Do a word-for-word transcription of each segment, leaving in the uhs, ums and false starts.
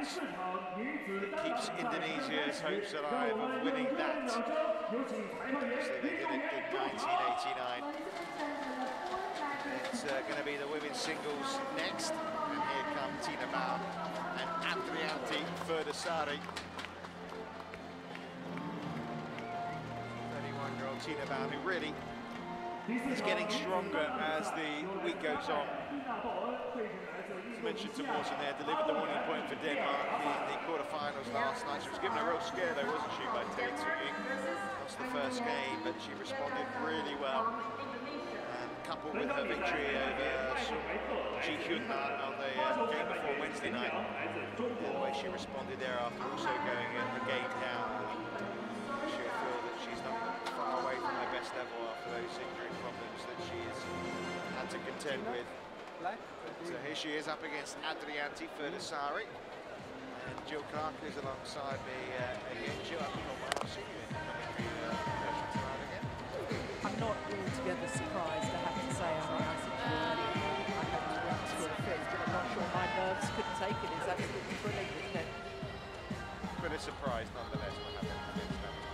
points that keeps Indonesia's hopes alive of winning that. Obviously they did it in nineteen eighty-nine. It's uh, going to be the women's singles next, and here come Tina Baun and Adrianti Ferdasari. thirty-one-year-old Tina Baun, who really is getting stronger as the week goes on. As mentioned to Morten there, delivered the winning point for Denmark in the quarterfinals last night. She was given a real scare though, wasn't she, by Tae Tzu-Ying. Lost the first game, but she responded really well. And coupled with her victory over Ji Hyun Ma on the uh, game before Wednesday night, the way she responded thereafter, also going a game down. She'll feel that she's not far away from her best level after those injury problems that she's had to contend with. So here she is up against Adrianti Ferdasari. And Jill Clark is alongside me uh, again. Jill, I think I'll see you in the commentary uh, again. I'm not altogether surprised, I have to say. I mean, I said to you earlier, I had to run to a fit, but I'm not sure my nerves could take it. It's absolutely thrilling, isn't it? But a surprise nonetheless, we'll have it.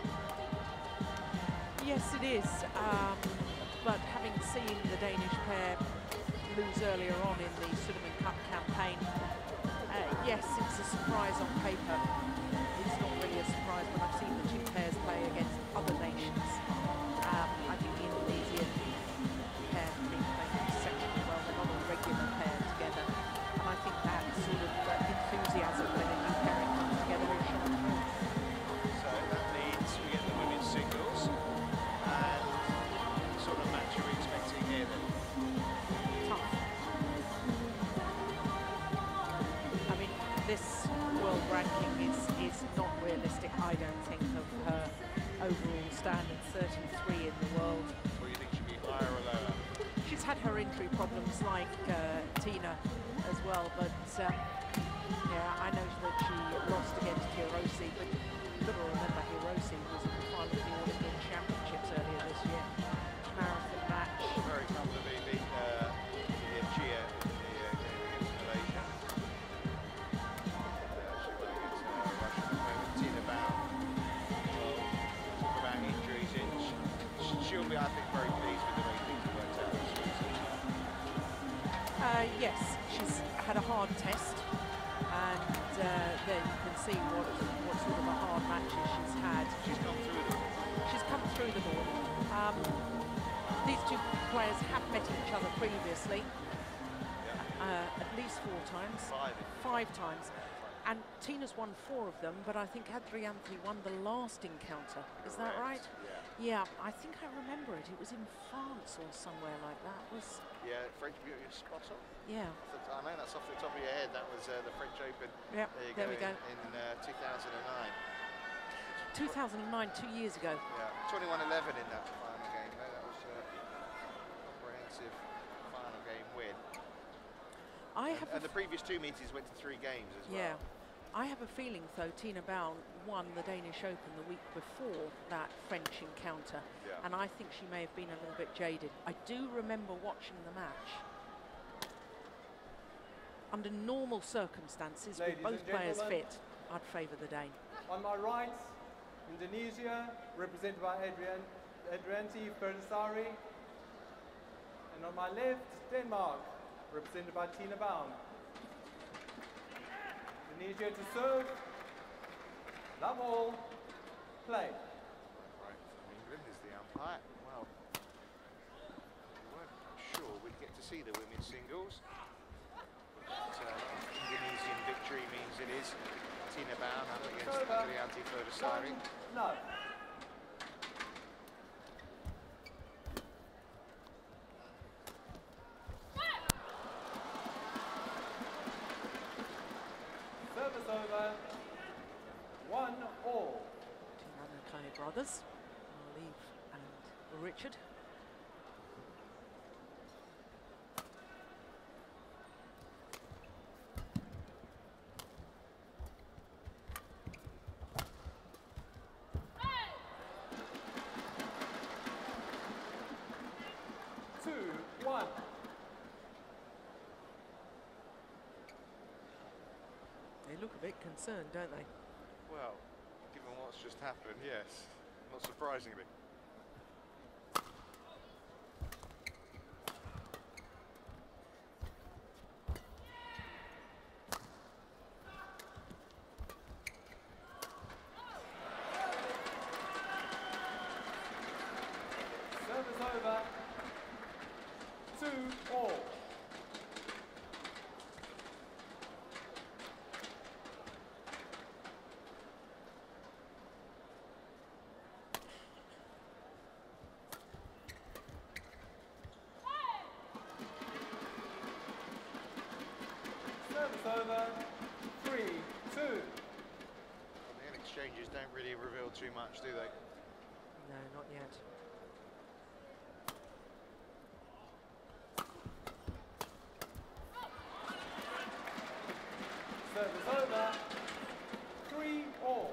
Yes, it is. Um, but having seen the Danish pair lose earlier on in the Sudirman Cup campaign, uh, yes, it's a surprise on paper. It's not really a surprise when I've seen the two pairs play against other nations. Um, I think the Indonesian pair have been playing exceptionally well. They're not a regular pair together. And I think that sort of uh, enthusiasm when a new pairing comes together is showing. So that means we get the women's singles. And what sort of match are we expecting here then? Tough. I mean, this world ranking is, is not realistic, I don't think, of her overall standard, thirty-three in the world. Or you think she'll be higher or lower? She's had her injury problems like uh, Tina as well, but uh, yeah, I know that she lost against Hirose, but you've got to remember Hirose was in the final of the All England Championships earlier this year. Marathon match. Very comfortably beat uh, the Chia in the uh, game against Malaysia. And, uh, she went against uh, Russia at the moment. Tina Baun, well, talk about injuries, in. She'll be, I think, very pleased with the way things have worked out this season. Uh, yes, she's had a hard test, and uh, there you can see what, what sort of a hard matches she's had. She's come through them. She's come through them all. Um, these two players have met each other previously, Yeah. uh, at least four times. Five. Five times. And Tina's won four of them, but I think Adrianti won the last encounter. Is that right? Yeah. Yeah, I think I remember it. It was in France or somewhere like that. It was Yeah, French Beauty is spot on. Yeah. I know that's off the top of your head. That was uh, the French Open. Yeah, there, you there go, we go. In, in uh, two thousand nine. two thousand nine, two years ago. Yeah, twenty-one eleven in that final game. No, that was a comprehensive final game win. I and, have and the previous two meetings went to three games as well. Yeah. I have a feeling, though, Tina Baun won the Danish Open the week before that French encounter, Yeah. and I think she may have been a little bit jaded. I do remember watching the match. Under normal circumstances, Ladies with both and players gentlemen. fit, I'd favour the Dane. On my right, Indonesia, represented by Adrian, Adrianti Ferdasari. And on my left, Denmark, represented by Tina Baun. Indonesia to serve. Love all. Play. Right, from England is the umpire. Well, we weren't sure we'd get to see the women's singles. But uh, Indonesian victory means it is Tina Baun up against Adrianti Ferdasari. No. Service over. One all. Two Nanakai brothers, Olive and Richard. Two, one. They look a bit concerned, don't they? Well, given what's just happened, yes. Not surprisingly. Service over. Two all. Service over. Three, two. Well, the end exchanges don't really reveal too much, do they? No, not yet. Service over. Three all.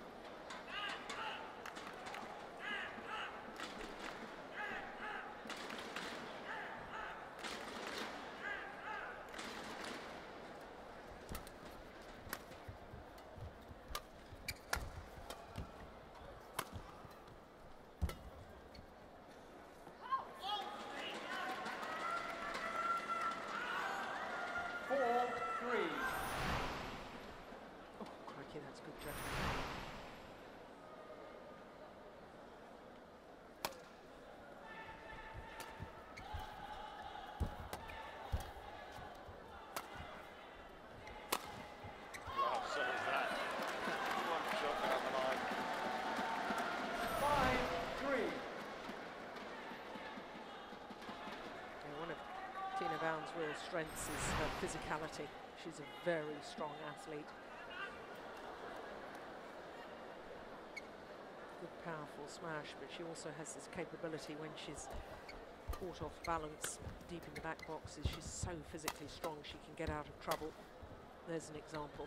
Four, three. Oh, crikey, that's good judgment. Well, so is that. One shot down the line. Five, three. Yeah, one of Tina Bowne's real strengths is her physicality. She's a very strong athlete. Good, powerful smash, but she also has this capability when she's caught off balance deep in the back boxes. She's so physically strong, she can get out of trouble. There's an example.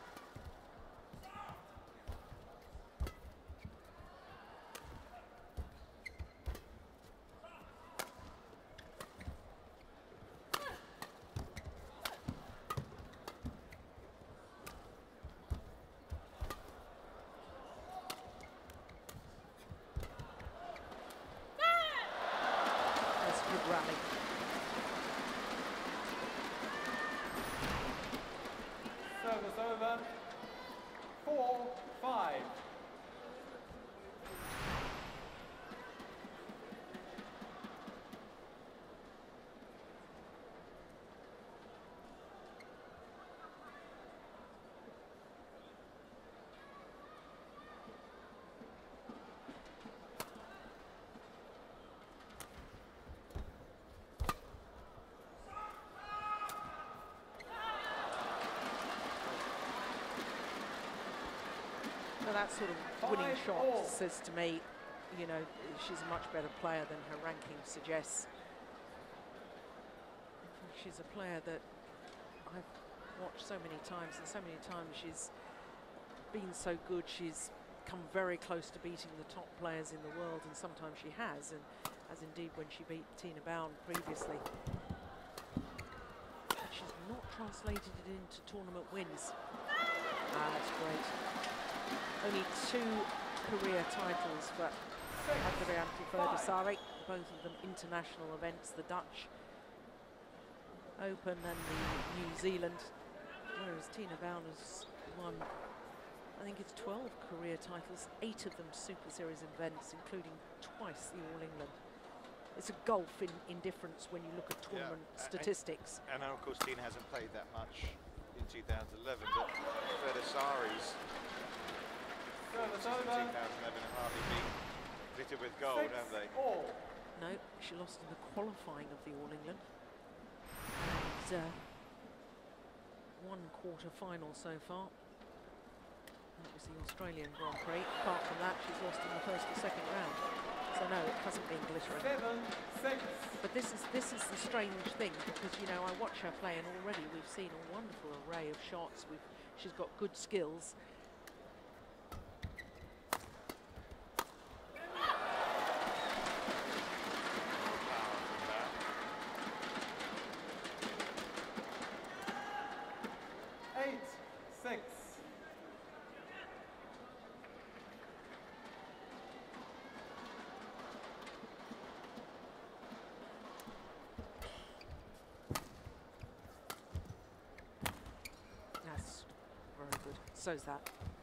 That's a good rally. Service over. Four, five. So that sort of winning Five shot all. says to me, you know, she's a much better player than her ranking suggests. She's a player that I've watched so many times, and so many times she's been so good, she's come very close to beating the top players in the world, and sometimes she has, and as indeed when she beat Tina Bowne previously. But she's not translated it into tournament wins. Ah, that's great. Only two career titles for Adrianti Ferdisari, both of them international events, the Dutch Open and the New Zealand, whereas Tina Bowne has won, I think it's twelve career titles, eight of them Super Series events, including twice the All England. It's a gulf in, in difference when you look at tournament Yeah, statistics. And, and of course, Tina hasn't played that much in two thousand eleven, but Ferdisari's Service two over. thousand eleven have hardly been glittered with gold, Six, have they? all. No, she lost in the qualifying of the All England. And uh, one quarter final so far. That was the Australian Grand Prix. Apart from that, she's lost in the first or second round. So no, it hasn't been glittering. Seven, six. But this is this is the strange thing, because you know I watch her play, and already we've seen a wonderful array of shots. We've she's got good skills. Eight, six. That's very good. So's that.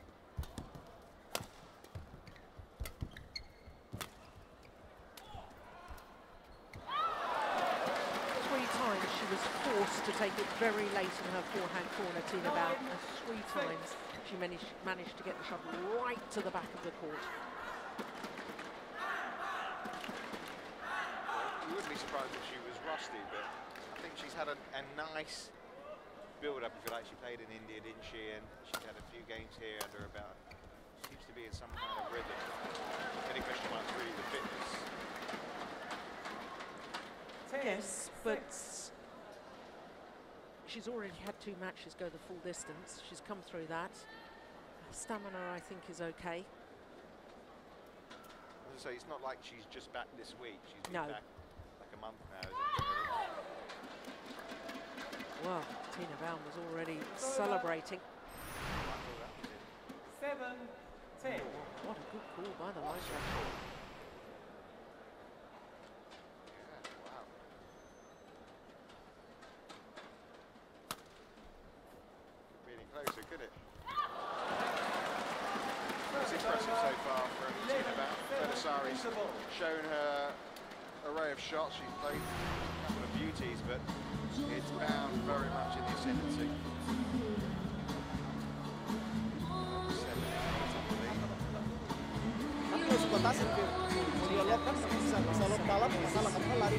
Three times she was forced to take it very late in her forehand corner, Tina Bown, and three times she managed, managed to get the shuttle right to the back of the court. You wouldn't be surprised if she was rusty, but I think she's had a, a nice build-up, if you like. She played in India, didn't she? And she's had a few games here under her belt. Seems to be in some kind of rhythm. The only question mark is really the fitness. Yes, but she's already had two matches go the full distance. She's come through that. Stamina, I think, is okay. So it's not like she's just back this week. She's been No. back like a month now, isn't it? Well, Tina Bown was already celebrating. Seven, ten. What a good call by the line judge. Closer, could it? It's impressive so far from Tina Bown. Fetisari's shown her array of shots. She's played a couple of beauties, but it's Bown very much in the ascendancy. Kalau suka tasik, dia lock kan bisa bisa lock dalam, masalah karena lari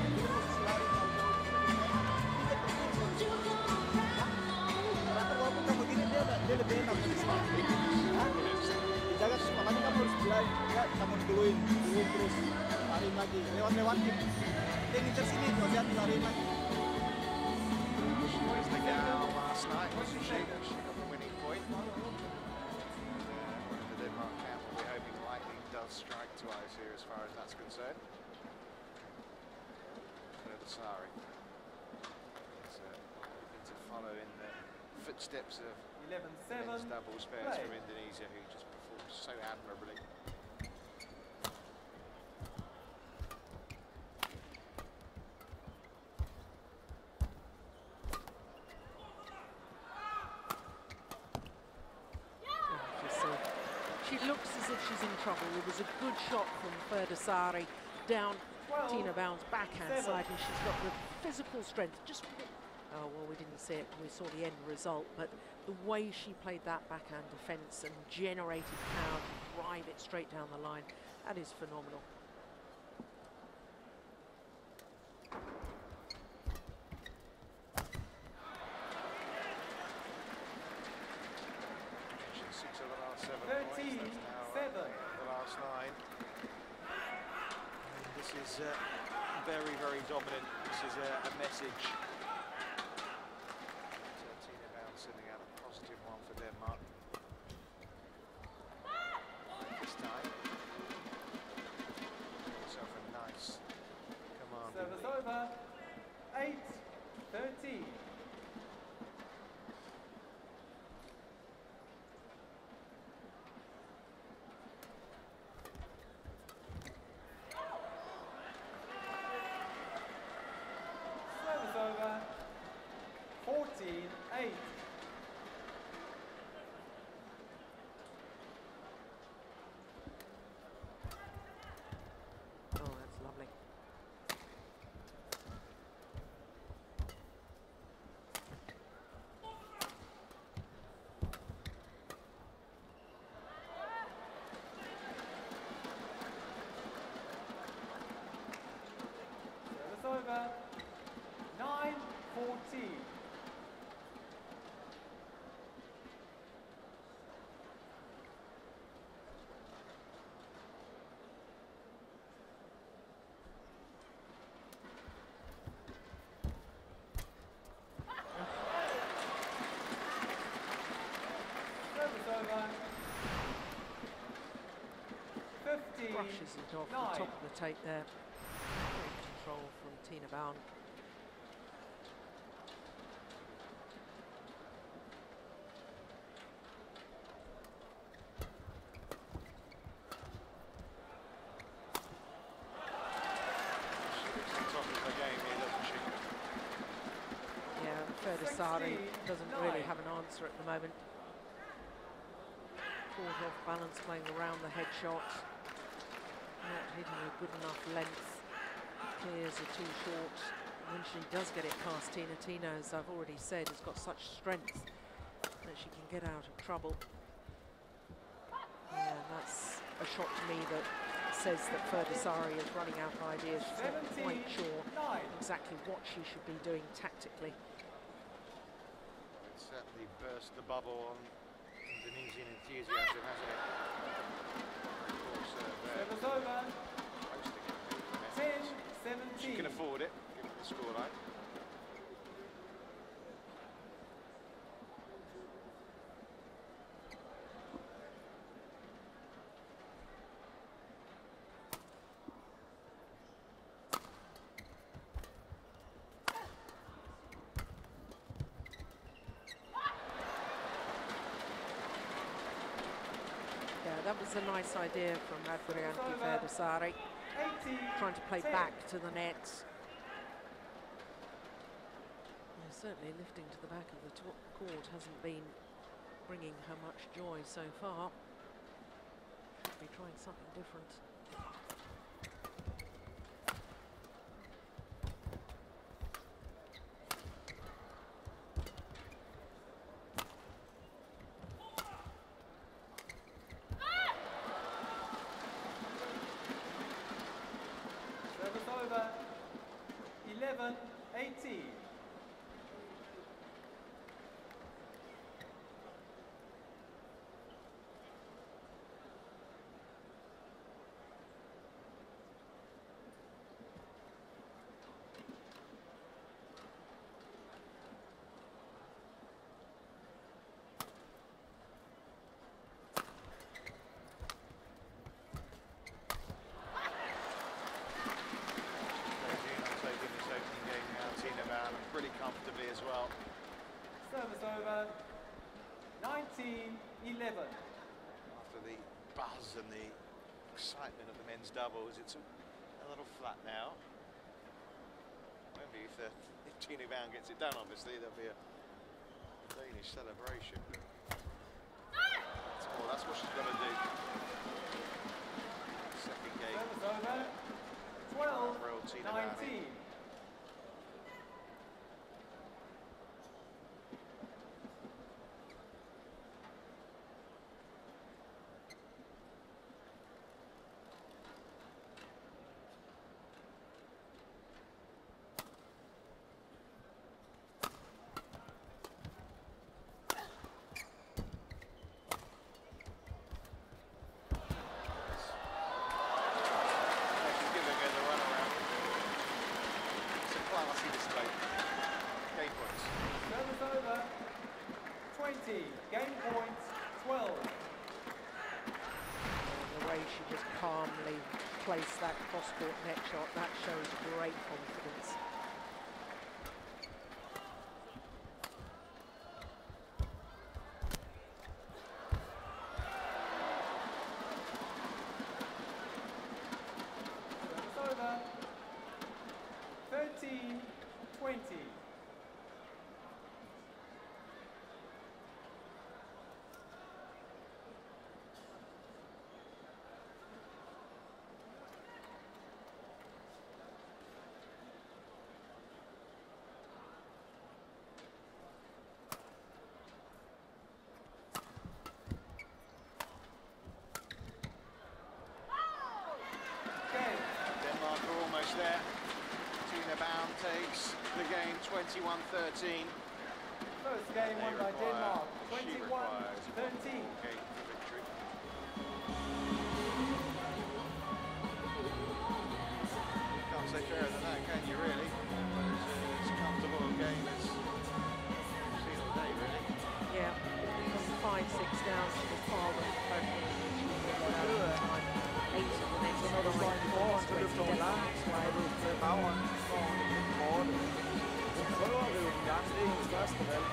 dia lebih enak di sini. Dijaga makanya kamu harus belajar, ya kamu duluin, dulu terus lari lagi, lewat-lewat gitu. Dia ngincer sini, tuh lihat lari lagi. She was the gal last night, wasn't she? She got the winning point. And, uh, the Denmark camp will be hoping lightning does strike twice here as far as that's concerned. Fetisari is uh, looking to follow in the footsteps of eleven seven. men's doubles pairs Play. from Indonesia, who just performed so admirably. She looks as if she's in trouble. It was a good shot from Fetisari down Tina Bown's backhand seven. side, and she's got the physical strength. Just oh well, we didn't see it. We saw the end result, but the way she played that backhand defence and generated power to drive it straight down the line, that is phenomenal. Six of the last seven thirteen, points. That's now, uh, seven. the last nine. And this is uh, very, very dominant. This is a, a message. So Tina Bown sending out a positive one for Denmark. This time. Give yourself a nice commanding Service lead. over. Eight, thirteen. Service over. Fourteen, eight. Oh, that's lovely. Service over. Nine, fourteen. Service over. Fifteen. Brushes it off nine. the top of the tape there. Great control from Tina Bown. Baldassarri doesn't really have an answer at the moment. Caught off balance playing around the head shot. Not hitting a good enough length. Clears are too short. When she does get it past Tina, Tina, as I've already said, has got such strength that she can get out of trouble. Yeah, and that's a shot to me that says that Baldassarri is running out of ideas. She's not quite sure exactly what she should be doing tactically. It's certainly burst the bubble on Indonesian enthusiasm, hasn't it? Of course, uh, Serve is over. ten seventeen. She can afford it, given the scoreline. That was a nice idea from Adrianti Baldassarri, trying to play back to the net. Yeah, certainly lifting to the back of the top court hasn't been bringing her much joy so far. Should be trying something different. eleven eighteen. Really comfortably as well. Service over. nineteen eleven. After the buzz and the excitement of the men's doubles, it's a, a little flat now. Maybe if, the, if Tina Bound gets it done, obviously there'll be a Danish celebration. That's more. That's what she's got to do. Second game. Service over. twelve nineteen. Game point twelve. The way she just calmly placed that cross-court net shot, that shows great confidence. It's over. thirteen twenty. There. Tina Bound takes the game twenty-one thirteen. First game won by Denmark, twenty-one thirteen. Victory. Can't say fairer than that, can you really? But it's, uh, it's a comfortable game as we've seen all day, really. Yeah, from five six down, she was far with the perfect. She was out of time. Eight of the next nine points went to Denmark. Bageren for Morten. Hun prøver jo en gang, det er hendes første valg.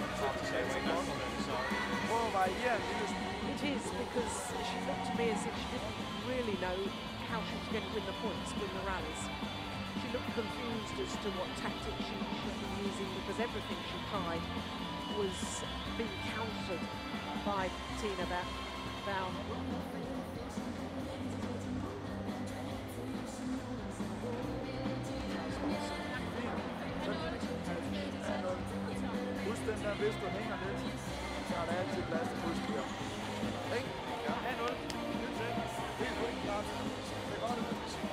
Prøv at variere en lille smule. It is, because she looked to me as if she didn't really know how she was going to win the points, win the rallies. she looked confused as to what tactic she should be using, because everything she tried was being countered by Tina Baum. Fuldstændig nervøst og hænger lidt, så er der altid plads til modspiller. Ikke? Ja. en nul. Helt point klart. Det er godt.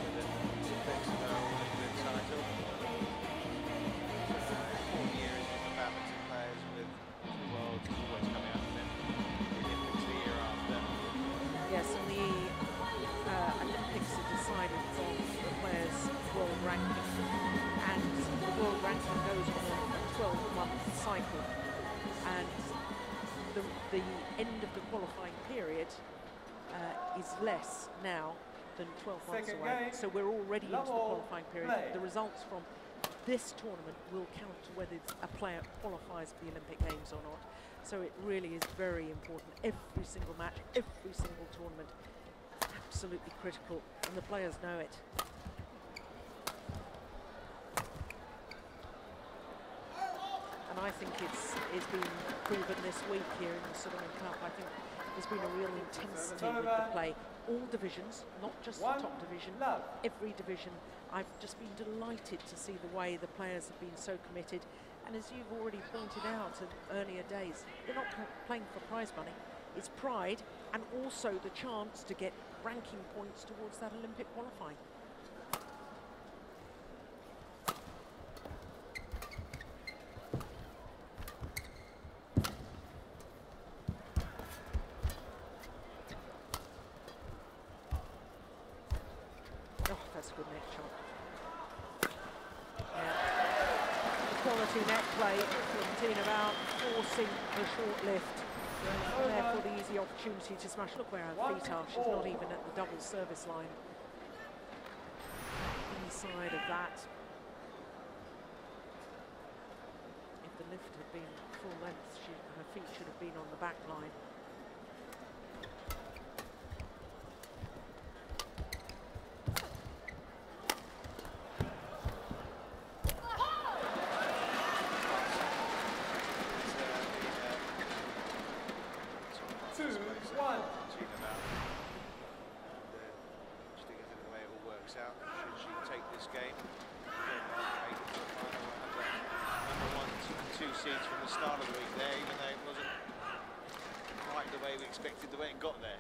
Four years with the badminton players with the world is always coming up with them. The Olympics the year after. Yes, and the uh, Olympics are decided on the players' world ranking, and the world ranking goes on a twelve month cycle, and the, the end of the qualifying period uh, is less now than twelve months Second away. game. So we're already into the Level qualifying period. play. The results from this tournament will count to whether a player qualifies for the Olympic Games or not. So it really is very important. Every single match, every single tournament, absolutely critical, and the players know it. And I think it's it's been proven this week here in the Sudirman Cup. I think there's been a real intensity with the play. All divisions, not just the top division, every division. I've just been delighted to see the way the players have been so committed. And as you've already pointed out in earlier days, they're not playing for prize money. It's pride and also the chance to get ranking points towards that Olympic qualifying. Oh, that's a good net shot. Quality net play from Tina Baum, forcing the short lift, and therefore the easy opportunity to smash. Look where her feet are, she's not even at the double service line. Inside of that. If the lift had been full length, she, her feet should have been on the back line. From the start of the week there, even though it wasn't quite the way we expected, the way it got there.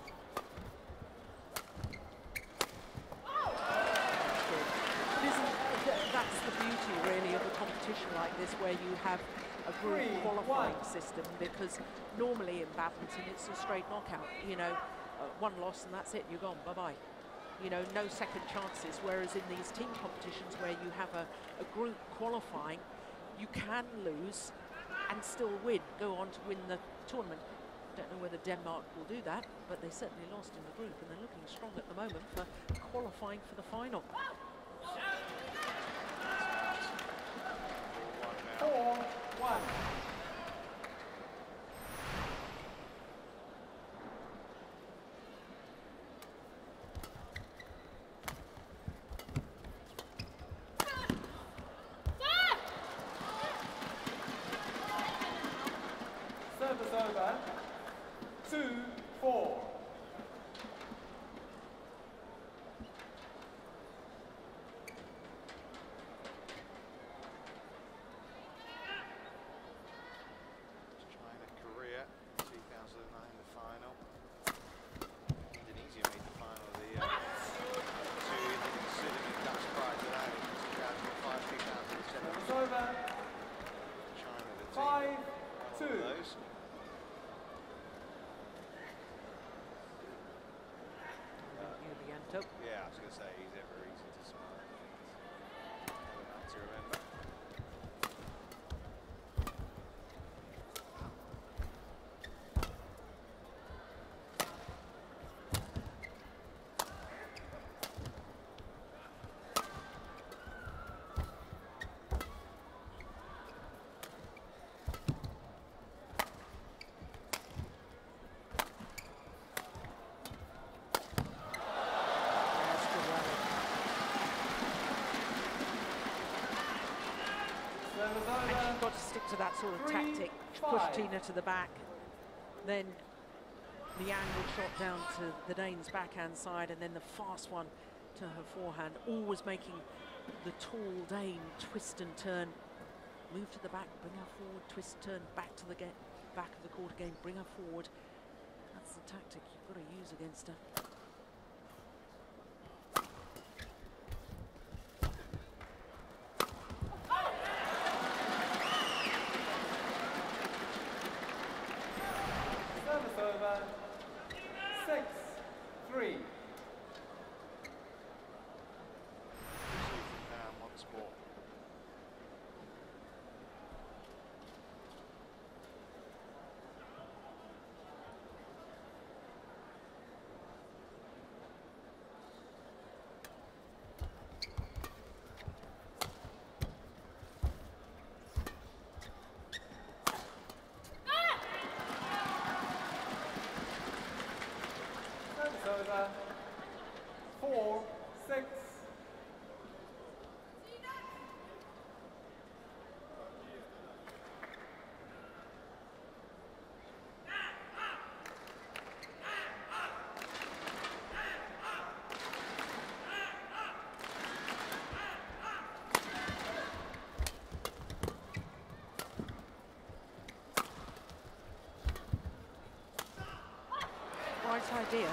Isn't, that's the beauty really of a competition like this, where you have a group Three, qualifying one. system, because normally in badminton it's a straight knockout, you know, uh, one loss and that's it, you're gone, bye-bye. You know, no second chances, whereas in these team competitions where you have a, a group qualifying, you can lose and still win, go on to win the tournament. Don't know whether Denmark will do that, but they certainly lost in the group, and they're looking strong at the moment for qualifying for the final. Four, one. Service over. Two, four. China, Korea, two thousand nine, the final. Indonesia made the final of the uh, two Indian Sudirman Dutch prize of that in two thousand five, two thousand seven. Service over. China, the team. Five, two. Those. Yeah, I was going to say, he's ever easy to smile. Never nice to remember. to that sort of Three, tactic. five. Push Tina to the back, then the angled shot down to the Dane's backhand side, and then the fast one to her forehand, always making the tall Dane twist and turn. Move to the back, bring her forward, twist, turn, back to the back of the court again, bring her forward. That's the tactic you've got to use against her. Service over. Six, three. Down once more. Service over. Four, six. Right idea.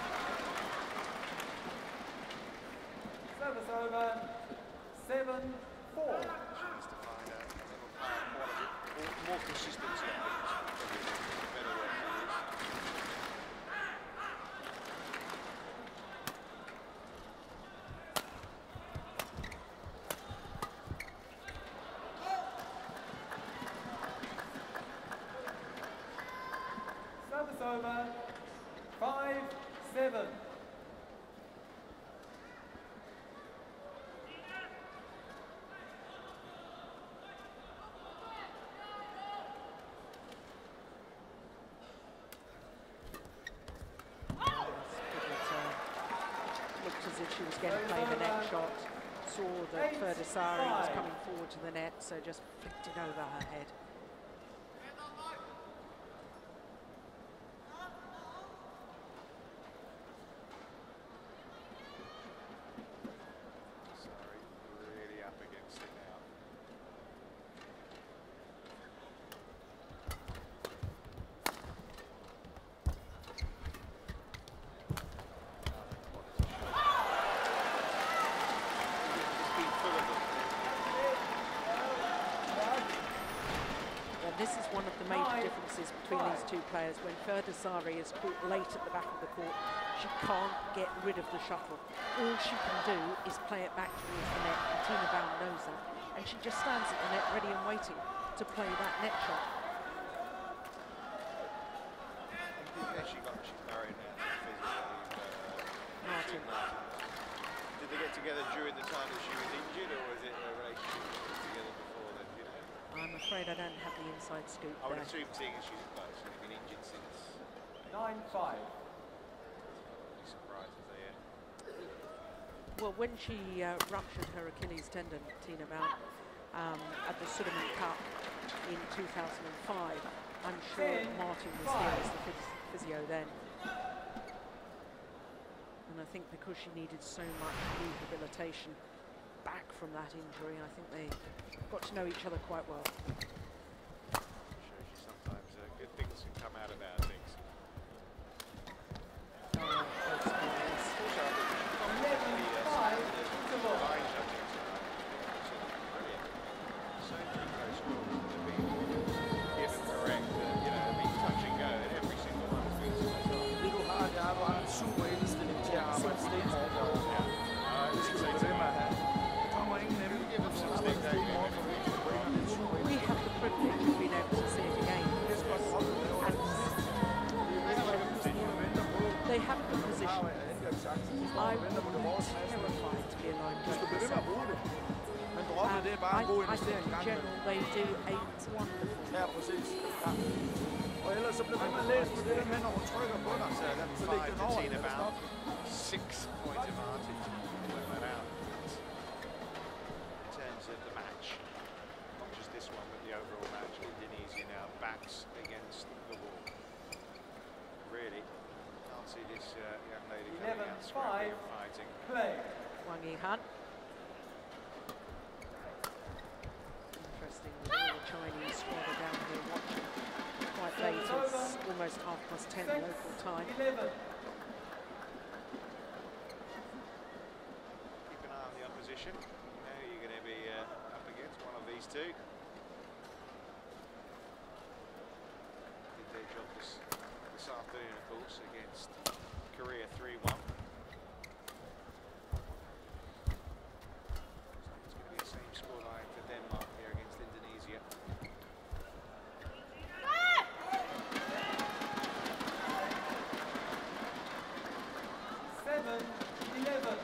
Service over. Seven, four. She needs to find a little power quality, more, more consistency, I think. Is probably the better word to use. Service over. Five, seven. Looked as if she was going to play the net shot. Saw that Eight, Ferdasari was five. coming forward to the net, so just flicked it over her head. Sorry, really up against it now. It's been full of them. And this is one of the major differences between these two players. When Ferdasari is caught late at the back of the court, she can't get rid of the shuttle. All she can do is play it back towards the net, and Tina Baum knows that. And she just stands at the net ready and waiting to play that net shot. Yeah, she got, she's married now to physically, uh, Martin. Martin. Did they get together during the time that she was injured, or was it a relationship that was together before then, do you know? I'm afraid I don't have the inside scoop I would there. assume, seeing as she's, well, she's only been injured since, Nine, five. be surprised if they, uh, Well, when she uh, ruptured her Achilles tendon, Tina Baum, um, at the Sudirman Cup in two thousand five, I'm sure Ten, Martin was five. here as the phys physio then. And I think because she needed so much rehabilitation back from that injury, I think they got to know each other quite well. shows you sometimes uh, good things can come out of bad things. Oh, that's nice. Also, I think she got Eleven, the, uh, five, the interval. line judging tonight. Absolutely brilliant. So many close calls that have been given correct, that, you know, have been touch and go, and every single one has been so much on. Det du har, det er bare en super indstilling til at arbejde stenhårdt derovre. Yeah. Og det skal du blive ved med at have. Der kommer ingen nemme. Give them some stick there, you know, maybe we can run. We have the privilege of being able to see it again. Det skal også droppe det over. And they have a good Har position. jo en angrebschance. De står I og venter på det would be vores næste. terrified to be a line Du skal blive ved med at bruge det. Men droppe, Um, det er bare I, en god I think investering in gang general imellem. they do a wonderful Ja, præcis. Ja. Og ellers så bliver ved med at læse på det der med, når hun trykker på dig. Så, så læg Five den to over. Tina Eller Baum. stop. Six point advantage. Work that out. In terms of the match, not just this one, but the overall match. Indonesia now backs against the wall. Really, can't see this uh, young lady coming out scrappy and fighting. Play. Wang Yihan. Interesting with all the Chinese squad are down here watching quite late. It's almost half past ten local time. eleven. Keep an eye on the opposition. You know you're going to be uh, up against one of these two. Did their job this, this afternoon, of course, against Korea three one. It's going to be the same scoreline for Denmark here against Indonesia. Seven, eleven.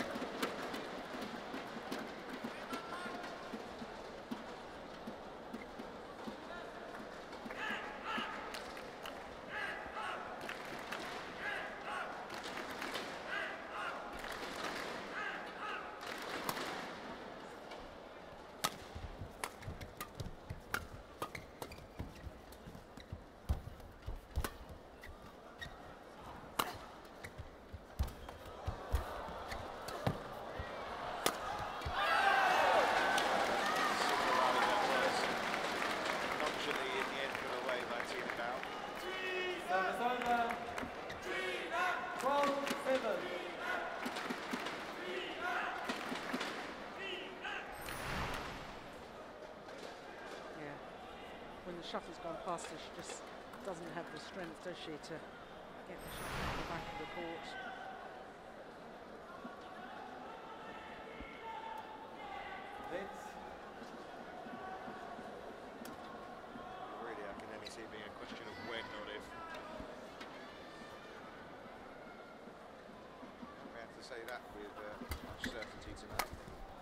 Service over. twelve seven. Yeah. When the shuttle's gone past her, she just doesn't have the strength, does she, to get the shuttle to the back of the court. Let's. Really, I can only see it being a question of when, not if. We have to say that with uh, much certainty tonight.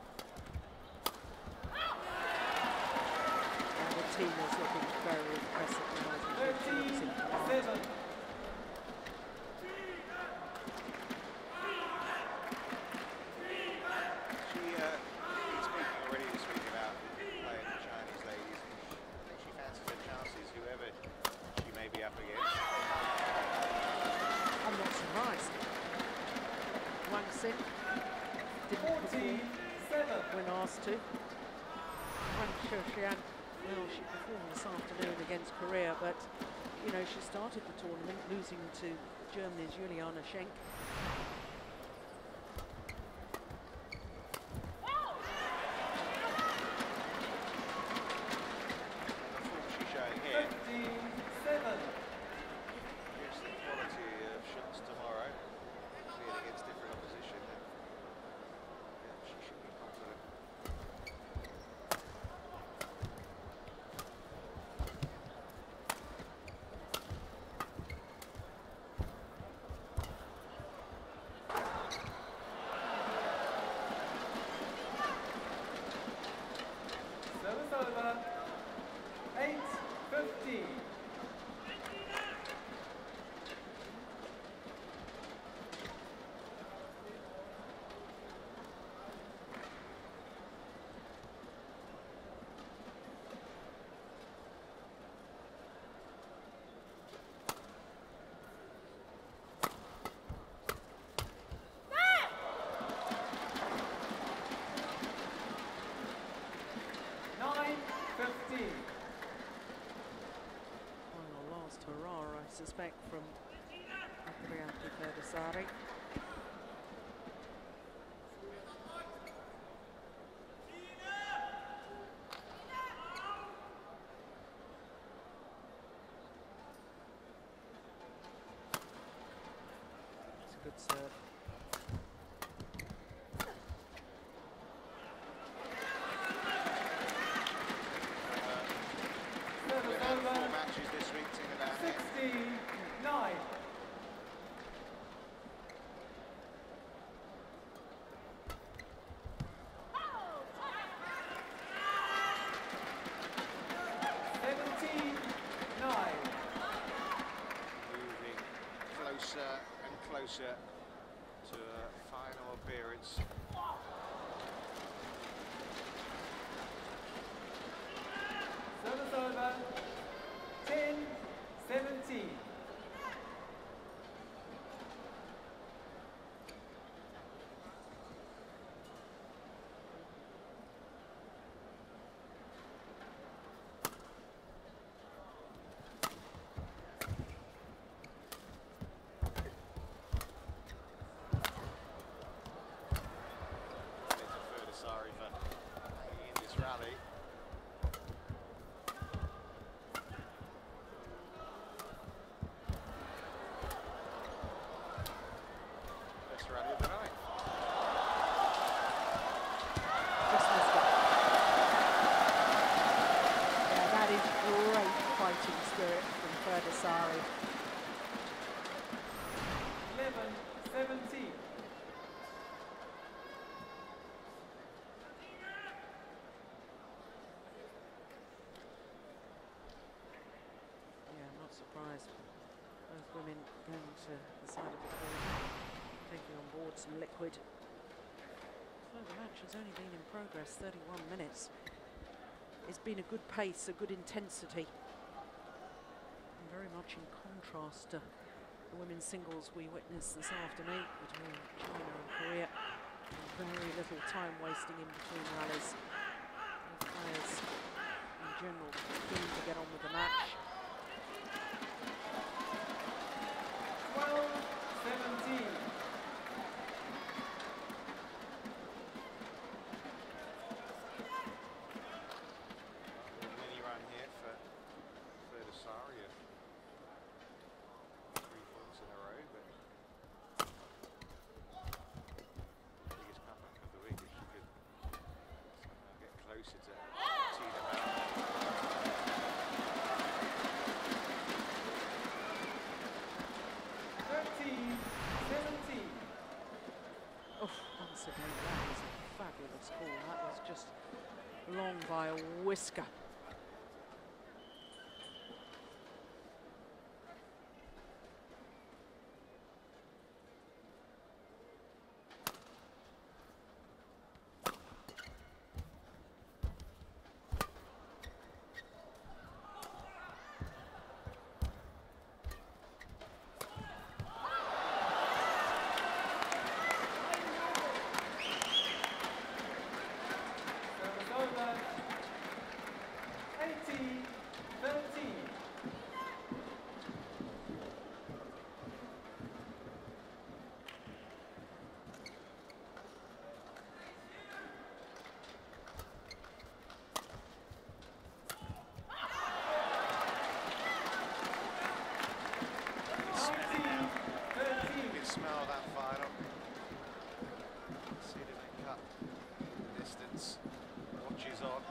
And the team is looking very impressive tonight. thirteen seven. She, uh, been speaking already this week about playing the Chinese ladies. I think she fancies her chances, whoever she may be up against. I'm not surprised. Wang Xin didn't fourteen seven. perform when asked to. Wang Xiaoxian, well, she performed this afternoon against Korea, but, you know, she started the tournament losing to Germany's Juliana Schenk. She's showing here. fifteen seven. Here's the quality of shots tomorrow. Being against different opposition. And, yeah, she should be confident. Service over. eight fifteen. nine fifteen. Well, last hurrah, I suspect, from Apriyanti Perdasari. It's a good serve. Service We've had four over. matches this week, Tina down here. sixteen nine. seventeen nine. Moving closer and closer to a final appearance. Service over. ten seventeen. Sorry for being in this rally. Best rally of the night. Just missed it. Yeah, that is great fighting spirit from Ferdasari. eleven seventeen. Surprised. Both women going to the side of the court, taking on board some liquid. So the match has only been in progress thirty-one minutes. It's been a good pace, a good intensity, and very much in contrast to the women's singles we witnessed this afternoon between China and Korea. Very little time wasting in between rallies. The players in general keen to get on with the match. twelve seventeen. Mini run here for Ferdasari of three points in a row, but biggest comeback of the week if she could somehow get closer to Tina Bell. Oh, once again, that was a fabulous ball. That was just long by a whisker. eighteen thirteen. You can smell that final. See it in the cut. Distance. Watches on.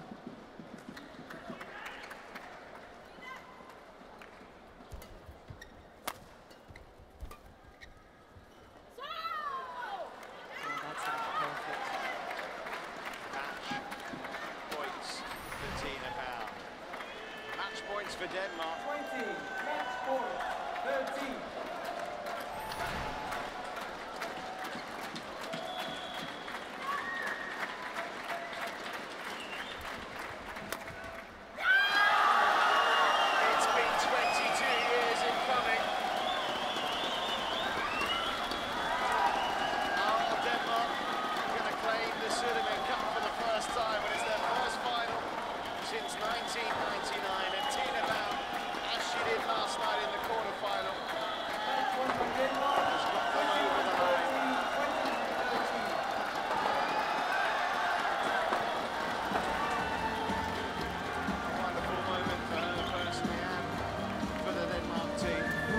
For Denmark. twenty, match point, thirteen. It's been twenty-two years in coming. Oh, Denmark going to claim the Sudirman Cup for the first time, and it's their first final since nineteen ninety-nine. And Tina Bell, as she did last night in the quarterfinal, has got them over the line. Wonderful moment for her personally and for the Denmark team.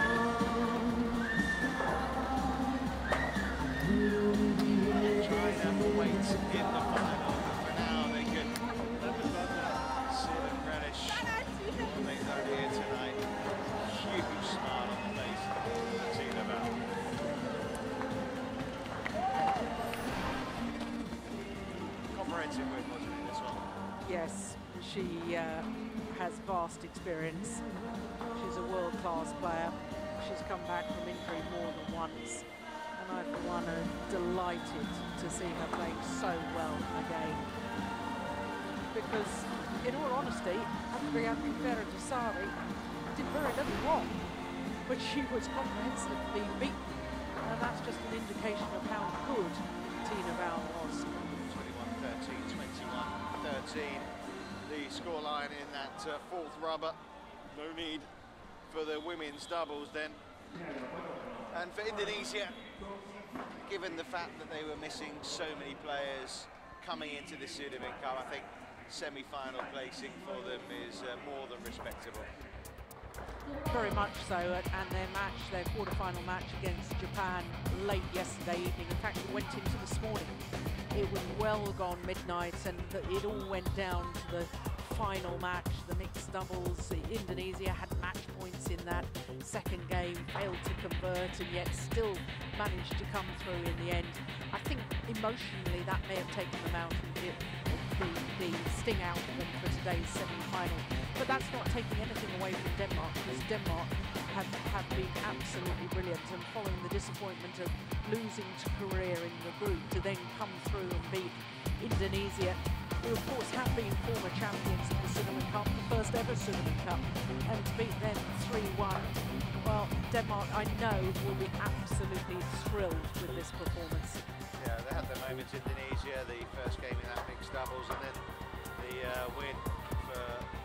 Trying to have a weight in the final, but for now they can sit and relish what they've done here tonight. Huge smile on the face of Tina Bell. Comprehensive win, wasn't it, this one? Yes, she uh, has vast experience. She's a world-class player. She's come back from injury more than once. And I, for one, am delighted to see her playing so well again. Because, in all honesty, Adrian Verdasari did very little wrong, but she was comprehensively beaten. And that's just an indication of how good Tina Val was. twenty-one thirteen, twenty-one thirteen. The scoreline in that uh, fourth rubber. No need for the women's doubles then. And for Indonesia, given the fact that they were missing so many players coming into the Sudirman Cup, I think semi-final placing for them is uh, more than respectable. Very much so, and their match, their quarter-final match against Japan late yesterday evening, in fact it went into this morning. It was well gone midnight and it all went down to the final match, the mixed doubles. Indonesia had match points in that second game, failed to convert and yet still managed to come through in the end. I think emotionally that may have taken them out and the, the, the sting out of them for today's semi-final. But that's not taking anything away from Denmark, because Denmark have, have been absolutely brilliant, and following the disappointment of losing to Korea in the group to then come through and beat Indonesia, who of course have been former champions of the Sudirman Cup, the first ever Sudirman Cup, and to beat them three one. Well, Denmark, I know, will be absolutely thrilled with this performance. Yeah, they had their moments, Indonesia, the first game in that mixed doubles, and then the uh, win for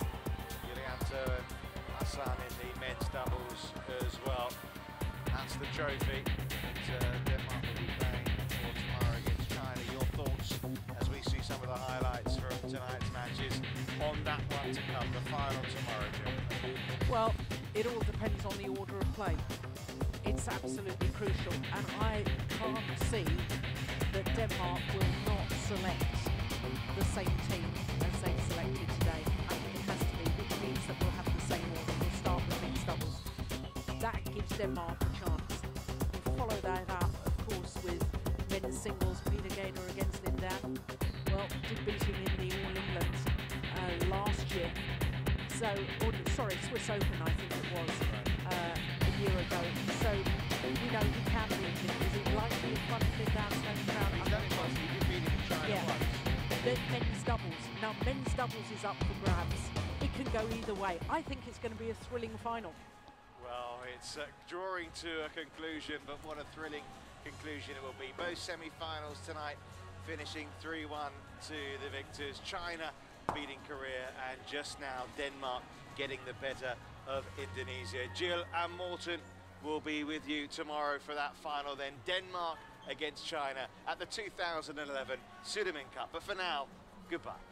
Yulianto and Hassan in the men's doubles as well. That's the trophy that uh, Denmark will be playing for tomorrow against China. Your thoughts as we see some of the highlights from tonight's matches on that one to come, the final tomorrow, Jim? Well, it all depends on the order of play. It's absolutely crucial, and I can't see that Denmark will not select the same team as they selected today. I think it has to be, which means that we'll have the same order. We'll start with mixed doubles. That gives Denmark a chance. We follow that up, of course, with men's singles. Peter Gaynor against Lindan. Well, did beat him in the All England uh, last year. So, or, sorry, Swiss Open, I think it was, uh, a year ago. So, we know he can beat him. Is he likely in front of Lindan's home crowd? He's done it once, he did beat him in China Yeah. once. The men's doubles. Now, men's doubles is up for grabs. It can go either way. I think it's going to be a thrilling final. Well, it's uh, drawing to a conclusion, but what a thrilling conclusion it will be. Both semi-finals tonight finishing three one to the victors. China beating Korea, and just now Denmark getting the better of Indonesia. Jill and Morten will be with you tomorrow for that final then. Denmark against China at the two thousand eleven Sudirman Cup. But for now, goodbye.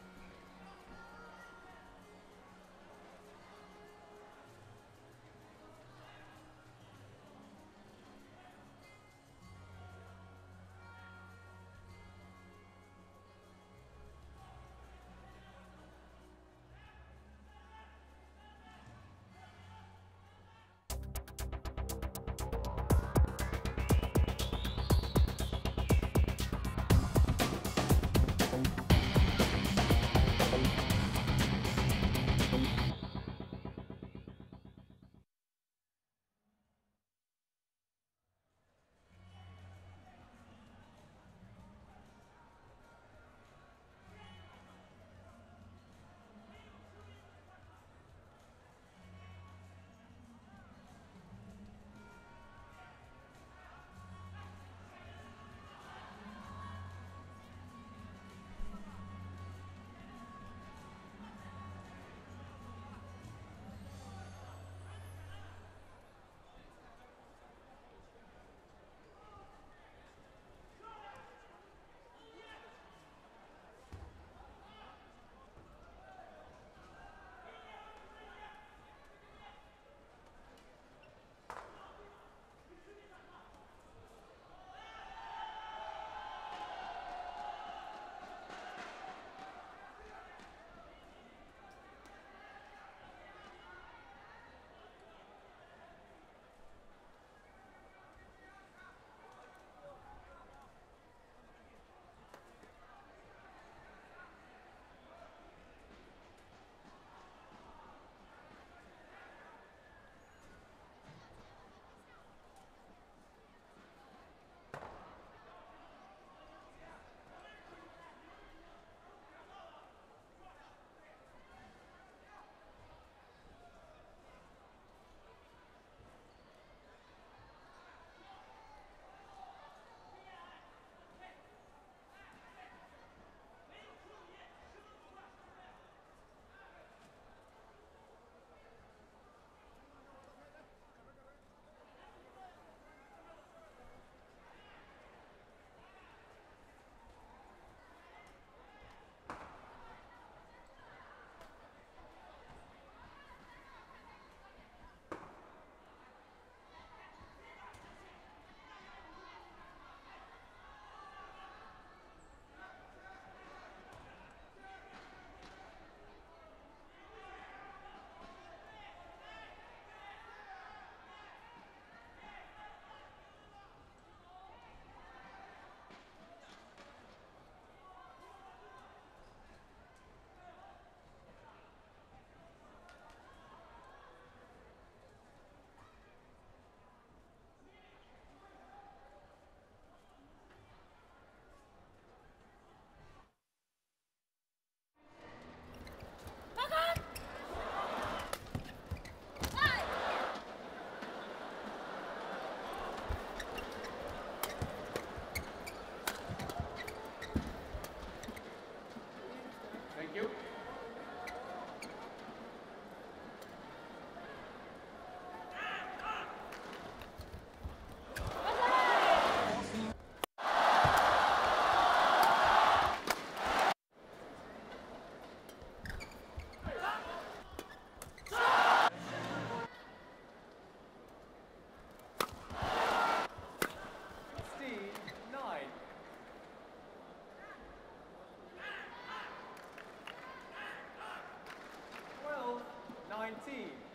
nineteen.